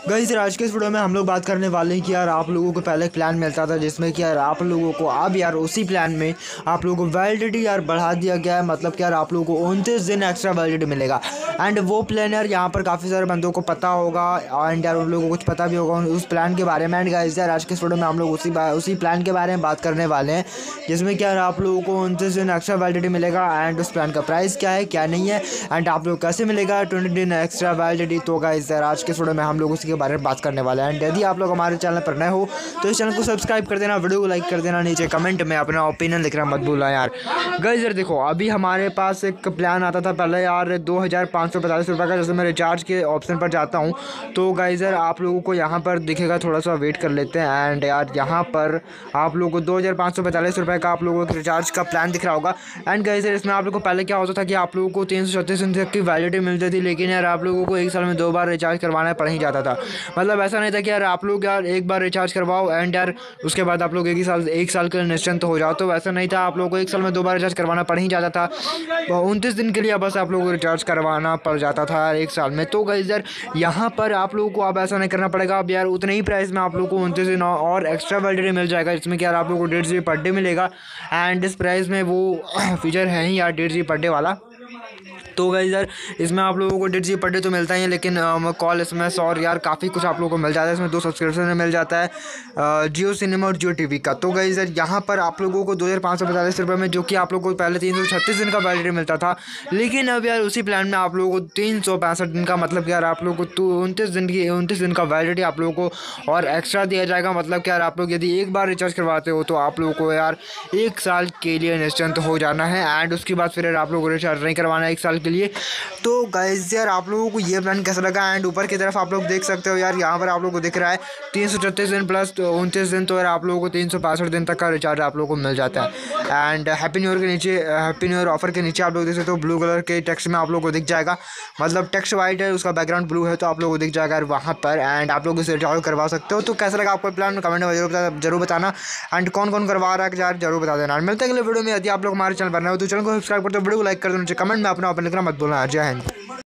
Guys यार आज के इस वीडियो में हम लोग बात करने वाले हैं कि यार आप लोगों को पहले एक प्लान मिलता था जिसमें कि यार आप लोगों को अब यार उसी प्लान में आप लोगों को वैलिडिटी यार बढ़ा दिया गया है। मतलब कि यार आप लोगों को 29 दिन एक्स्ट्रा वैलिडिटी मिलेगा। एंड वो प्लान यार यहाँ पर काफ़ी सारे बंदों को पता होगा एंड यार उन लोगों को कुछ पता भी होगा उस प्लान के बारे में। एंड गाइस यार आज के इस वीडियो में हम लोग उसी प्लान के बारे में बात करने वाले हैं जिसमें कि यार आप लोगों को 29 दिन एक्स्ट्रा वैलिडिटी मिलेगा। एंड उस प्लान का प्राइस क्या है क्या नहीं है एंड आप लोग कैसे मिलेगा 20 दिन एक्स्ट्रा वैलिडिटी। तो गाइस यार आज के इस वीडियो में हम लोग उसी के बारे में बात करने वाले हैं। एंड यदि आप लोग हमारे चैनल पर नए हो तो इस चैनल को सब्सक्राइब कर देना, वीडियो को लाइक कर देना, नीचे कमेंट में अपना ओपिनियन लिखना मत भूलना यार। गाइस यार देखो अभी हमारे पास एक प्लान आता था पहले यार 2545 रुपये का। जैसे मैं रिचार्ज के ऑप्शन पर जाता हूँ तो गाइस यार आप लोगों को यहाँ पर दिखेगा, थोड़ा सा वेट कर लेते हैं। एंड यार यहाँ पर आप लोगों को 2545 रुपये का आप लोगों को रिचार्ज का प्लान दिख रहा होगा। एंड गाइस यार इसमें आप लोगों को पहले क्या होता था कि आप लोगों को 336 दिन तक की वैलिडिटी मिलती थी, लेकिन यार आप लोगों को एक साल में 2 बार रिचार्ज करवाना पड़ ही जाता था। मतलब ऐसा नहीं था कि यार आप लोग यार एक बार रिचार्ज करवाओ एंड यार उसके बाद आप लोग एक साल के लिए निश्चिंत हो जाओ। तो वैसा नहीं था, आप लोगों को एक साल में 2 बार रिचार्ज करवाना पड़ ही जाता था। 29 दिन के लिए बस आप लोगों को रिचार्ज करवाना पड़ जाता था एक साल में। तो गाइस यार यहाँ पर आप लोगों को अब ऐसा नहीं करना पड़ेगा। अब यार उतने ही प्राइस में आप लोगों को 29 दिन और एक्स्ट्रा वैलिडिटी मिल जाएगा, जिसमें कि यार आप लोगों को 1.5 GB पर डे मिलेगा। एंड इस प्राइस में वो फीचर है ही यार 1.5 GB पर डे वाला। तो गाइस यार इसमें आप लोगों को 1.5 GB पर डे तो मिलता ही है, लेकिन कॉल एसएमएस और यार काफ़ी कुछ आप लोगों को मिल जाता है। इसमें 2 सब्सक्रिप्शन में मिल जाता है जियो सिनेमा और जियो टीवी का। तो गाइस यार यहाँ पर आप लोगों को 2545 रुपये में, जो कि आप लोगों को पहले 336 दिन का वैलिडिटी मिलता था, लेकिन अब यार उसी प्लान में आप लोगों को 365 दिन का, मतलब यार आप लोगों को 29 दिन का वैलिडिटी आप लोगों को और एक्स्ट्रा दिया जाएगा। मतलब कि यार आप लोग यदि एक बार रिचार्ज करवाते हो तो आप लोगों को यार एक साल के लिए निश्चिंत हो जाना है। एंड उसके बाद फिर आप लोगों को रिचार्ज नहीं करवाना है एक साल के लिए। तो गाइस यार आप लोगों को ये प्लान कैसा लगा? एंड ऊपर की तरफ आप लोग देख सकते हो यार यहाँ पर आप लोगों को दिख रहा है 336 दिन प्लस 29 दिन। तो यार आप लोगों को 365 दिन तक का रिचार्ज आप लोगों को मिल जाता है। एंड हैप्पी न्यू ईयर के नीचे, हैप्पी न्यू ईयर ऑफर के नीचे आप लोग देख सकते हो ब्लू कलर के टेक्स्ट में आप लोगों को दिख जाएगा। मतलब टेक्स्ट वाइट है, उसका बैकग्राउंड ब्लू है, तो आप लोगों को दिख जाएगा वहाँ पर। एंड आप लोग इसे रिचार्ज करवा सकते हो। तो कैसा लगा आपको प्लान कमेंट में जरूर बताना। एंड कौन कौन करवा रहा है यार जरूर बता देना। मिलते हैं अगले वीडियो में। यदि आप लोग हमारे चैनल पर नए हो तो चैनल को सब्सक्राइब करते हो, वीडियो को लाइक कर दो, नीचे कमेंट में अपना ओपन लिखना मत भूलना। जय हिंद।